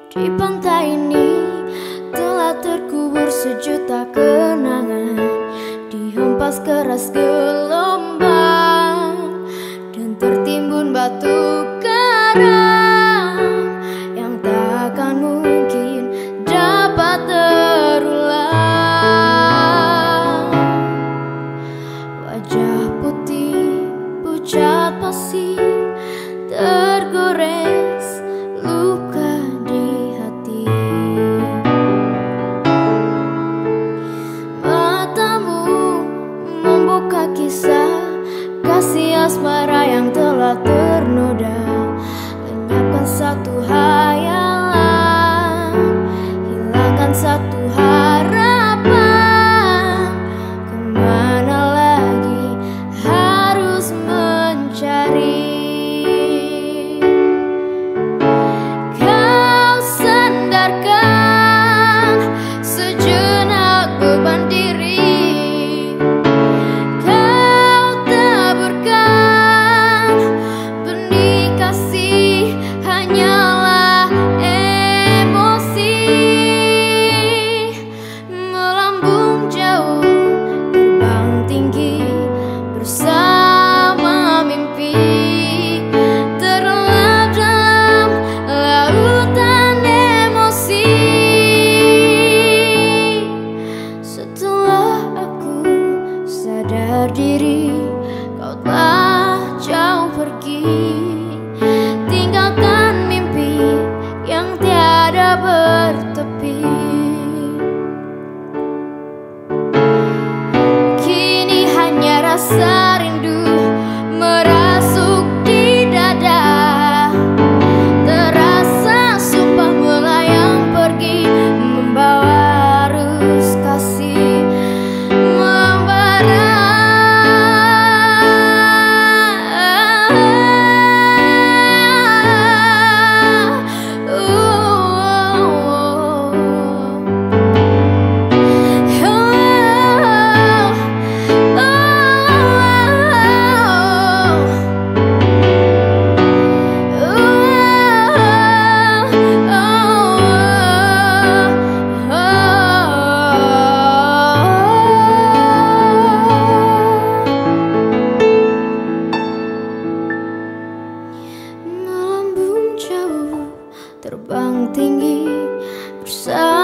Di pantai ini telah terkubur sejuta kenangan, dihempas keras gelombang dan tertimbun batu karang yang takkan mungkin dapat terulang. Wajah putih pucat pasi tergores luka di hati. Matamu membuka kisah kasih asmara yang telah ternoda, lenyapkan satu hayalan, hilangkan satu harapan. Kemana lagi harus mencari? Kau sandarkan sejenak beban diri, kau taburkan benih kasih hanyalah emosi. Melambung jauh, terbang tinggi bersama mimpi, terlelap dalam lautan emosi. Setelah aku sadar diri, kau telah jauh pergi, tinggalkan mimpi yang tiada bertepi. Kini hanya rasa rindu merasuk di dada, terasa sumpah melayang pergi, membawa arus kasih membara. Melambung jauh, terbang tinggi bersama